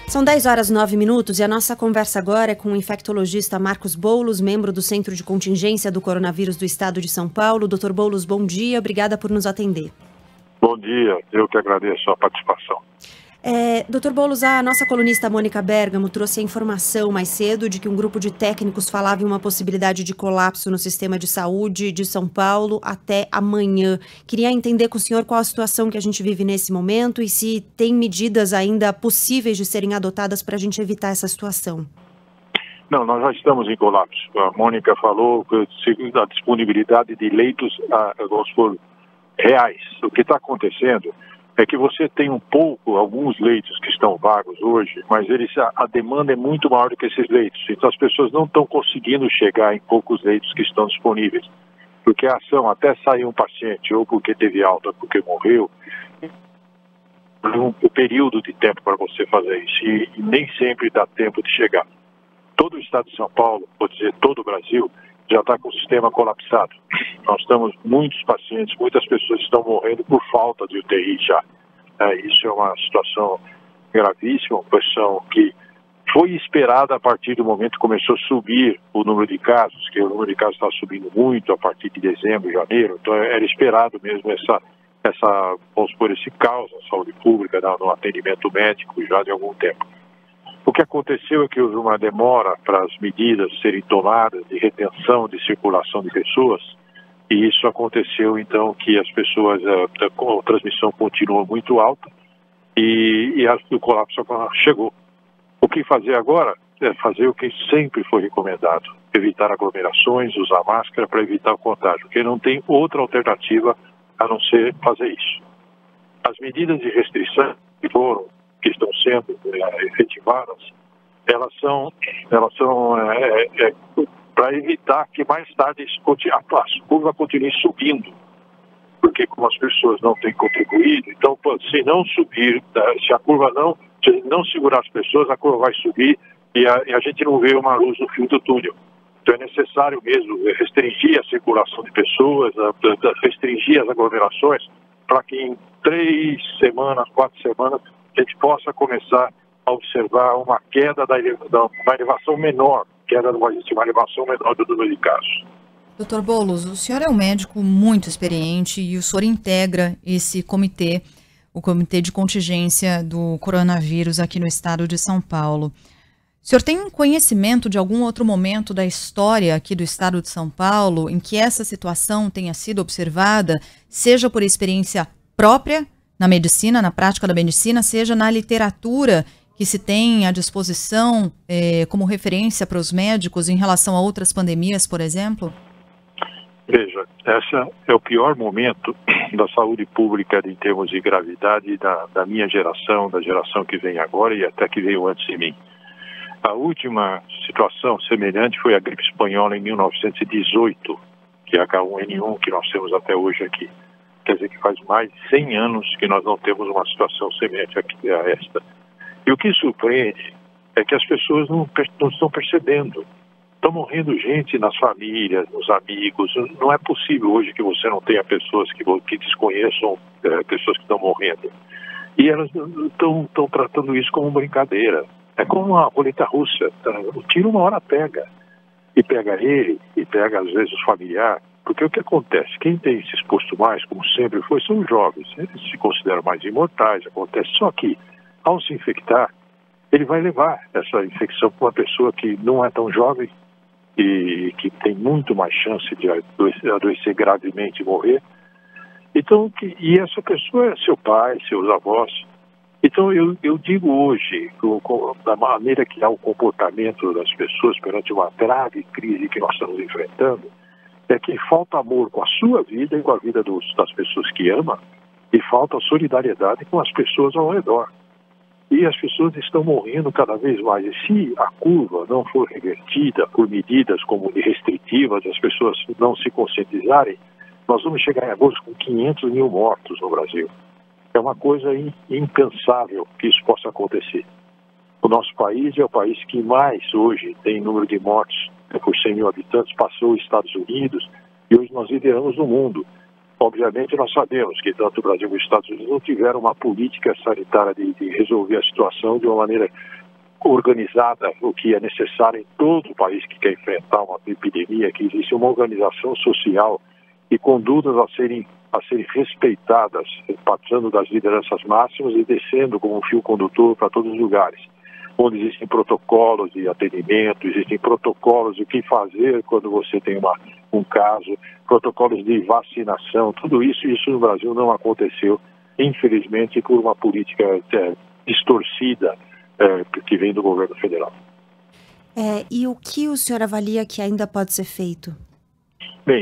São 10h09 e a nossa conversa agora é com o infectologista Marcos Boulos, membro do Centro de Contingência do Coronavírus do Estado de São Paulo. Dr. Boulos, bom dia, obrigada por nos atender. Bom dia, eu que agradeço a participação. Dr. Boulos, a nossa colunista Mônica Bergamo trouxe a informação mais cedo de que um grupo de técnicos falava em uma possibilidade de colapso no sistema de saúde de São Paulo até amanhã. Queria entender com o senhor qual a situação que a gente vive nesse momento e se tem medidas ainda possíveis de serem adotadas para a gente evitar essa situação. Não, nós já estamos em colapso. A Mônica falou que segundo a disponibilidade de leitos reais. O que está acontecendo é que você tem alguns leitos que estão vagos hoje, mas a demanda é muito maior do que esses leitos. Então as pessoas não estão conseguindo chegar em poucos leitos que estão disponíveis. Porque a ação, até sair um paciente, ou porque teve alta, ou porque morreu, um período de tempo para você fazer isso. E nem sempre dá tempo de chegar. Todo o estado de São Paulo, vou dizer todo o Brasil, já está com o sistema colapsado. Nós estamos, muitos pacientes, muitas pessoas estão morrendo por falta de UTI já. Isso é uma situação gravíssima, uma situação que foi esperada a partir do momento que começou a subir o número de casos, que o número de casos está subindo muito a partir de dezembro, janeiro. Então era esperado mesmo vamos supor, esse caos na saúde pública, no atendimento médico já de algum tempo. O que aconteceu é que houve uma demora para as medidas serem tomadas de retenção de circulação de pessoas, e isso aconteceu então que as pessoas, a transmissão continua muito alta e o colapso chegou. O que fazer agora é fazer o que sempre foi recomendado, evitar aglomerações, usar máscara para evitar o contágio, porque não tem outra alternativa a não ser fazer isso. As medidas de restrição que estão sendo efetivadas, elas são para evitar que mais tarde a curva continue subindo, porque como as pessoas não têm contribuído, então se não subir, se não segurar as pessoas, a curva vai subir e a gente não vê uma luz no fim do túnel. Então é necessário mesmo restringir a circulação de pessoas, restringir as aglomerações, para que em 3 semanas, 4 semanas, a gente possa começar a observar uma queda uma elevação menor, uma elevação menor do número de casos. Dr. Boulos, o senhor é um médico muito experiente e o senhor integra esse comitê, o Comitê de Contingência do Coronavírus aqui no estado de São Paulo. O senhor tem um conhecimento de algum outro momento da história aqui do estado de São Paulo em que essa situação tenha sido observada, seja por experiência própria na medicina, na prática da medicina, seja na literatura que se tem à disposição como referência para os médicos em relação a outras pandemias, por exemplo? Veja, esse é o pior momento da saúde pública em termos de gravidade da minha geração, da geração que vem agora e até que veio antes de mim. A última situação semelhante foi a gripe espanhola em 1918, que é a H1N1 que nós temos até hoje aqui. Quer dizer que faz mais de 100 anos que nós não temos uma situação semelhante a esta. E o que surpreende é que as pessoas não estão percebendo. Estão morrendo gente nas famílias, nos amigos. Não é possível hoje que você não tenha pessoas que desconheçam pessoas que estão morrendo. E elas estão tratando isso como brincadeira. É como uma roleta russa. O tiro uma hora pega. E pega ele, e pega às vezes o familiar. Porque o que acontece? Quem tem se exposto mais, como sempre foi, são os jovens. Eles se consideram mais imortais, acontece. Só que, ao se infectar, ele vai levar essa infecção para uma pessoa que não é tão jovem e que tem muito mais chance de adoecer gravemente e morrer. Então, e essa pessoa é seu pai, seus avós. Então, eu digo hoje, da maneira que há o comportamento das pessoas perante uma grave crise que nós estamos enfrentando, é que falta amor com a sua vida e com a vida das pessoas que ama, e falta solidariedade com as pessoas ao redor. E as pessoas estão morrendo cada vez mais. E se a curva não for revertida por medidas como restritivas, as pessoas não se conscientizarem, nós vamos chegar em agosto com 500 mil mortos no Brasil. É uma coisa impensável que isso possa acontecer. O nosso país é o país que mais hoje tem número de mortes por 100 mil habitantes, passou os Estados Unidos, e hoje nós lideramos no mundo. Obviamente, nós sabemos que tanto o Brasil como os Estados Unidos não tiveram uma política sanitária de resolver a situação de uma maneira organizada, o que é necessário em todo o país que quer enfrentar uma epidemia, que existe uma organização social e condutas a serem respeitadas, passando das lideranças máximas e descendo como um fio condutor para todos os lugares, onde existem protocolos de atendimento, existem protocolos de o que fazer quando você tem um caso, protocolos de vacinação, tudo isso no Brasil não aconteceu, infelizmente, por uma política distorcida que vem do governo federal. E o que o senhor avalia que ainda pode ser feito? Bem,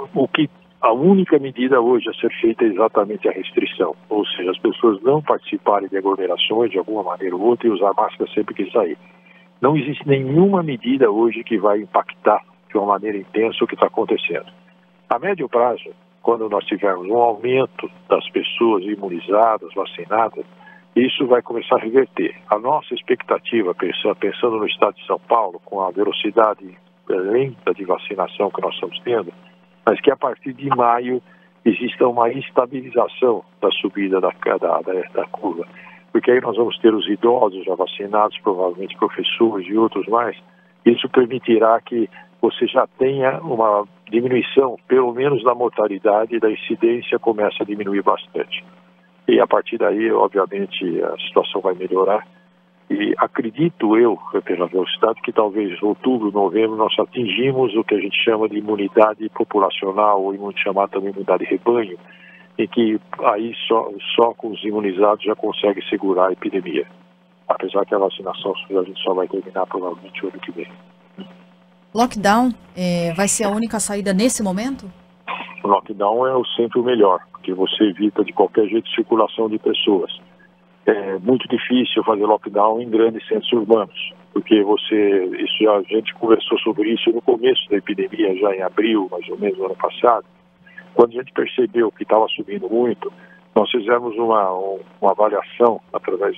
a única medida hoje a ser feita é exatamente a restrição, ou seja, as pessoas não participarem de aglomerações de alguma maneira ou outra e usar máscara sempre que sair. Não existe nenhuma medida hoje que vai impactar de uma maneira intensa o que está acontecendo. A médio prazo, quando nós tivermos um aumento das pessoas imunizadas, vacinadas, isso vai começar a reverter. A nossa expectativa, pensando no estado de São Paulo, com a velocidade lenta de vacinação que nós estamos tendo, mas que a partir de maio exista uma estabilização da subida da curva. Porque aí nós vamos ter os idosos já vacinados, provavelmente professores e outros mais. Isso permitirá que você já tenha uma diminuição, pelo menos da mortalidade e da incidência começa a diminuir bastante. E a partir daí, obviamente, a situação vai melhorar. E acredito eu, pela velocidade, que talvez outubro, novembro, nós atingimos o que a gente chama de imunidade populacional, ou chamada também imunidade rebanho, em que aí só com os imunizados já consegue segurar a epidemia. Apesar que a vacinação a gente só vai terminar provavelmente o ano que vem. Lockdown vai ser a única saída nesse momento? O lockdown é sempre o melhor, porque você evita de qualquer jeito circulação de pessoas. É muito difícil fazer lockdown em grandes centros urbanos, porque a gente conversou sobre isso no começo da epidemia, já em abril, mais ou menos, do ano passado. Quando a gente percebeu que estava subindo muito, nós fizemos uma avaliação através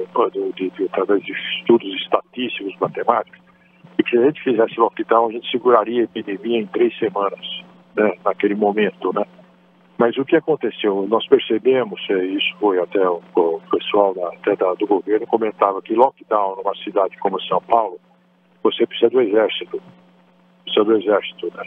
de estudos estatísticos, matemáticos, e que se a gente fizesse lockdown, a gente seguraria a epidemia em 3 semanas, né, naquele momento, né? Mas o que aconteceu? Nós percebemos, isso foi até o pessoal do governo comentava que lockdown numa cidade como São Paulo, você precisa do exército, né?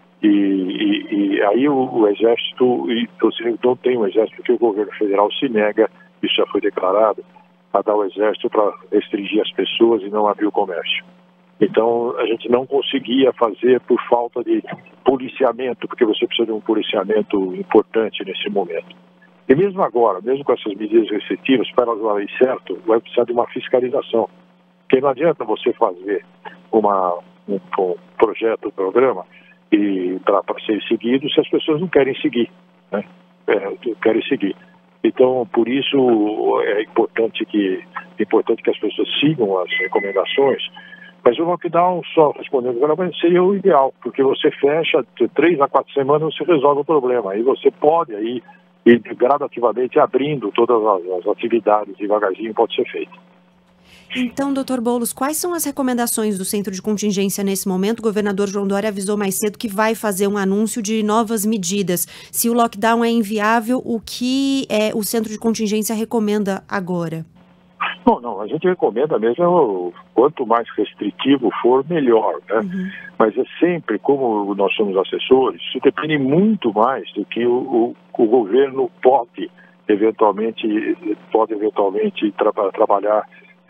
E aí o exército, você não tem um exército porque o governo federal se nega, isso já foi declarado, a dar o exército para restringir as pessoas e não abrir o comércio. Então, a gente não conseguia fazer por falta de policiamento, porque você precisa de um policiamento importante nesse momento. E mesmo agora, mesmo com essas medidas restritivas, para elas darem certo, vai precisar de uma fiscalização. Porque não adianta você fazer um projeto, um programa, para ser seguido se as pessoas não querem seguir, né? Querem seguir. Então, por isso, é importante que as pessoas sigam as recomendações. Mas o lockdown, só respondendo agora, seria o ideal, porque você fecha, de 3 a 4 semanas você resolve o problema. Aí você pode ir gradativamente abrindo todas as atividades, devagarzinho pode ser feito. Então, doutor Boulos, quais são as recomendações do Centro de Contingência nesse momento? O governador João Dória avisou mais cedo que vai fazer um anúncio de novas medidas. Se o lockdown é inviável, o que o Centro de Contingência recomenda agora? Não, a gente recomenda mesmo, quanto mais restritivo for, melhor, né? Uhum. Mas é sempre, como nós somos assessores, isso depende muito mais do que o governo pode eventualmente trabalhar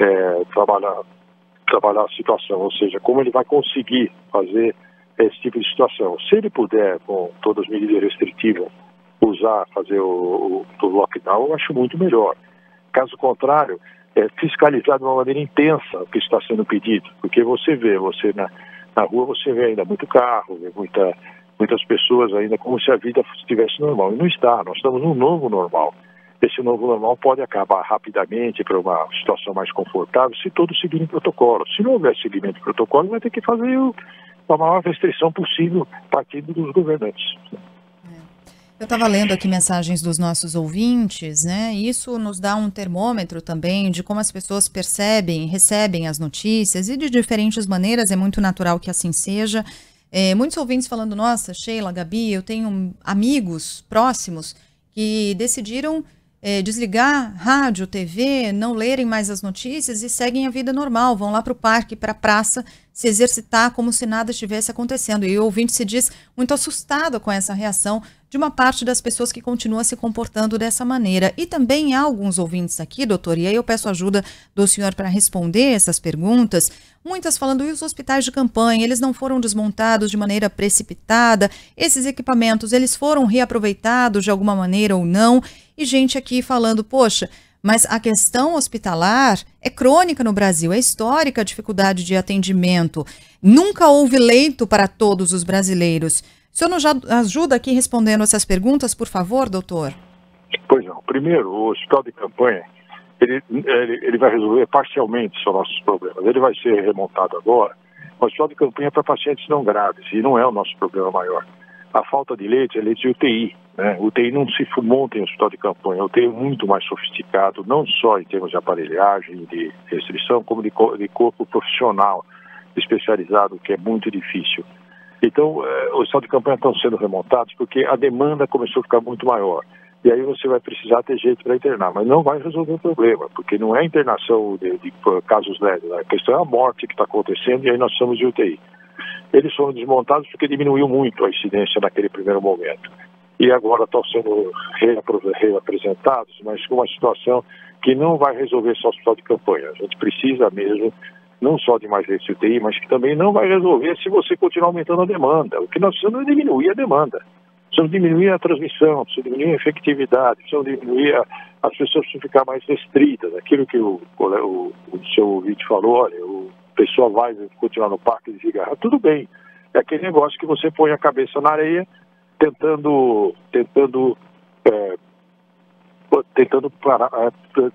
a situação, ou seja, como ele vai conseguir fazer esse tipo de situação. Se ele puder, com todas as medidas restritivas, fazer o lockdown, eu acho muito melhor. Caso contrário, fiscalizar de uma maneira intensa o que está sendo pedido, porque você na rua você vê ainda muito carro, vê muitas pessoas ainda como se a vida estivesse normal, e não está, nós estamos num novo normal. Esse novo normal pode acabar rapidamente para uma situação mais confortável se todos seguirem protocolo. Se não houver seguimento de protocolo, vai ter que fazer a maior restrição possível partindo dos governantes. Eu estava lendo aqui mensagens dos nossos ouvintes, né? E isso nos dá um termômetro também de como as pessoas recebem as notícias e de diferentes maneiras, é muito natural que assim seja. Muitos ouvintes falando, nossa, Sheila, Gabi, eu tenho amigos próximos que decidiram desligar rádio, TV, não lerem mais as notícias e seguem a vida normal, vão lá para o parque, para a praça, se exercitar como se nada estivesse acontecendo. E o ouvinte se diz muito assustado com essa reação de uma parte das pessoas que continua se comportando dessa maneira. E também há alguns ouvintes aqui, doutor, e aí eu peço ajuda do senhor para responder essas perguntas, muitas falando, e os hospitais de campanha, eles não foram desmontados de maneira precipitada, esses equipamentos, eles foram reaproveitados de alguma maneira ou não, e gente aqui falando, poxa, mas a questão hospitalar é crônica no Brasil, é histórica a dificuldade de atendimento, nunca houve leito para todos os brasileiros. O senhor nos ajuda aqui respondendo essas perguntas, por favor, doutor? Pois não. Primeiro, o hospital de campanha, ele vai resolver parcialmente os nossos problemas. Ele vai ser remontado agora. O hospital de campanha é para pacientes não graves, e não é o nosso problema maior. A falta de leitos é leite de UTI. Né? UTI não se monta em hospital de campanha. O UTI é muito mais sofisticado, não só em termos de aparelhagem, de restrição, como de corpo profissional especializado, que é muito difícil. Então, os hospitais de campanha estão sendo remontados porque a demanda começou a ficar muito maior. E aí você vai precisar ter jeito para internar, mas não vai resolver o problema, porque não é a internação de casos leves, a questão é a morte que está acontecendo e aí nós somos de UTI. Eles foram desmontados porque diminuiu muito a incidência naquele primeiro momento. E agora estão sendo reapresentados, mas com uma situação que não vai resolver só o hospital de campanha. A gente precisa mesmo não só de mais leitos de UTI, mas que também não vai resolver se você continuar aumentando a demanda. O que nós precisamos é diminuir a demanda. Precisamos diminuir a transmissão, precisamos diminuir a efetividade, precisamos diminuir as pessoas precisam ficar mais restritas. Aquilo que o seu ouvinte falou, olha, o pessoal vai continuar no parque de cigarro, tudo bem. É aquele negócio que você põe a cabeça na areia, tentando parar,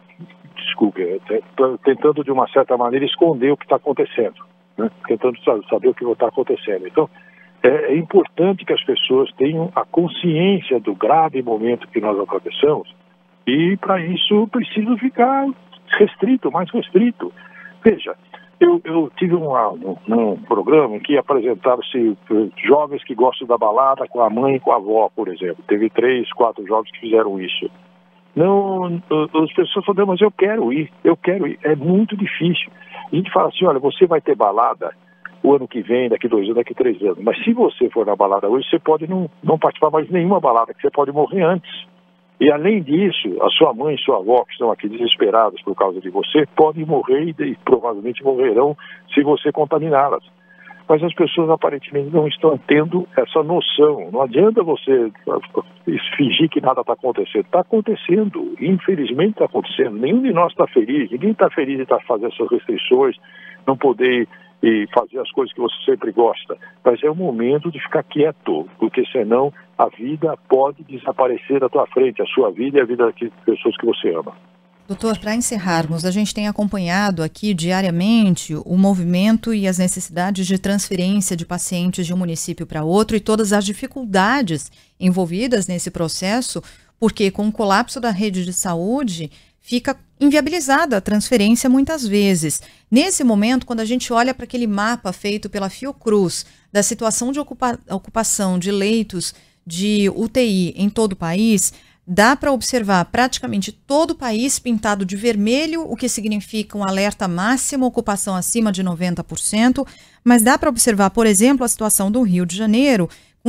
tentando de uma certa maneira esconder o que está acontecendo, né? Tentando saber o que está acontecendo. Então, é importante que as pessoas tenham a consciência do grave momento que nós atravessamos e, para isso, preciso ficar restrito, mais restrito. Veja, eu tive um programa em que apresentaram-se jovens que gostam da balada com a mãe e com a avó, por exemplo. Teve 3, 4 jovens que fizeram isso. Não, as pessoas falam, mas eu quero ir. É muito difícil. A gente fala assim, olha, você vai ter balada o ano que vem, daqui 2 anos, daqui 3 anos. Mas se você for na balada hoje, você pode não participar mais de nenhuma balada, que você pode morrer antes. E além disso, a sua mãe e sua avó, que estão aqui desesperadas por causa de você, podem morrer e provavelmente morrerão se você contaminá-las. Mas as pessoas aparentemente não estão tendo essa noção. Não adianta você fingir que nada está acontecendo. Está acontecendo, infelizmente está acontecendo. Nenhum de nós está feliz, ninguém está feliz de estar fazendo essas restrições, não poder e fazer as coisas que você sempre gosta. Mas é o momento de ficar quieto, porque senão a vida pode desaparecer da tua frente, a sua vida e a vida das pessoas que você ama. Doutor, para encerrarmos, a gente tem acompanhado aqui diariamente o movimento e as necessidades de transferência de pacientes de um município para outro e todas as dificuldades envolvidas nesse processo, porque com o colapso da rede de saúde fica inviabilizada a transferência muitas vezes. Nesse momento, quando a gente olha para aquele mapa feito pela Fiocruz da situação de ocupação de leitos de UTI em todo o país, dá para observar praticamente todo o país pintado de vermelho, o que significa um alerta máximo, ocupação acima de 90%, mas dá para observar, por exemplo, a situação do Rio de Janeiro, com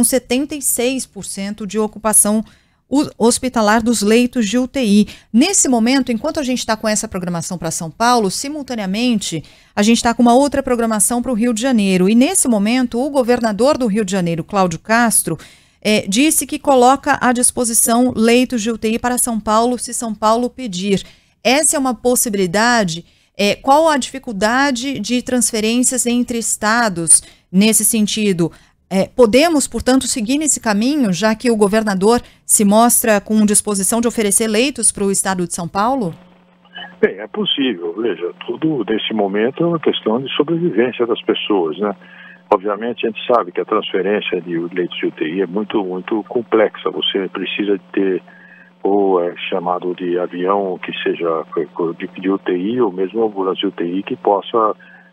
76% de ocupação hospitalar dos leitos de UTI. Nesse momento, enquanto a gente está com essa programação para São Paulo, simultaneamente, a gente está com uma outra programação para o Rio de Janeiro. E nesse momento, o governador do Rio de Janeiro, Cláudio Castro, disse que coloca à disposição leitos de UTI para São Paulo, se São Paulo pedir. Essa é uma possibilidade? Qual a dificuldade de transferências entre estados nesse sentido? Podemos, portanto, seguir nesse caminho, já que o governador se mostra com disposição de oferecer leitos para o estado de São Paulo? Bem, é possível. Veja, tudo nesse momento é uma questão de sobrevivência das pessoas, né? Obviamente, a gente sabe que a transferência de leitos de UTI é muito, muito complexa. Você precisa de ter chamado de avião que seja de UTI ou mesmo ambulância de UTI que possa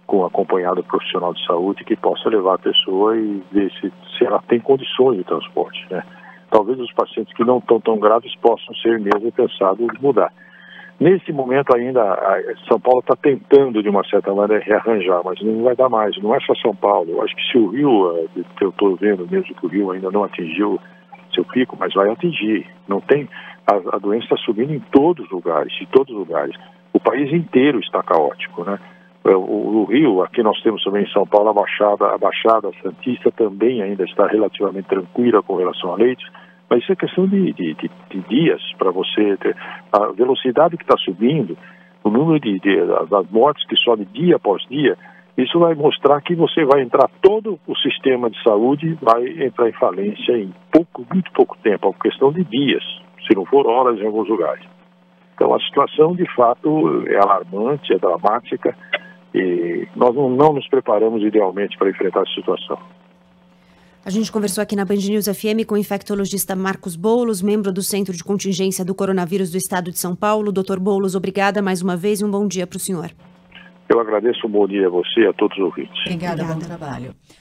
com acompanhado profissional de saúde que possa levar a pessoa e ver se ela tem condições de transporte, né? Talvez os pacientes que não estão tão graves possam ser mesmo pensados em mudar. Nesse momento ainda, São Paulo está tentando, de uma certa maneira, rearranjar, mas não vai dar mais. Não é só São Paulo. Eu acho que se o Rio, eu estou vendo mesmo que o Rio ainda não atingiu seu pico, mas vai atingir. Não tem, a doença está subindo em todos os lugares, O país inteiro está caótico, né? O Rio, aqui nós temos também em São Paulo, a Baixada Santista também ainda está relativamente tranquila com relação a leitos. Mas isso é questão de dias para você ter. A velocidade que está subindo, o número das mortes que sobe dia após dia, isso vai mostrar que você vai entrar, todo o sistema de saúde vai entrar em falência em muito pouco tempo, é uma questão de dias, se não for horas em alguns lugares. Então a situação de fato é alarmante, é dramática, e nós não nos preparamos idealmente para enfrentar essa situação. A gente conversou aqui na Band News FM com o infectologista Marcos Boulos, membro do Centro de Contingência do Coronavírus do Estado de São Paulo. Dr. Boulos, obrigada mais uma vez e um bom dia para o senhor. Eu agradeço, um bom dia a você e a todos os ouvintes. Obrigada, bom trabalho.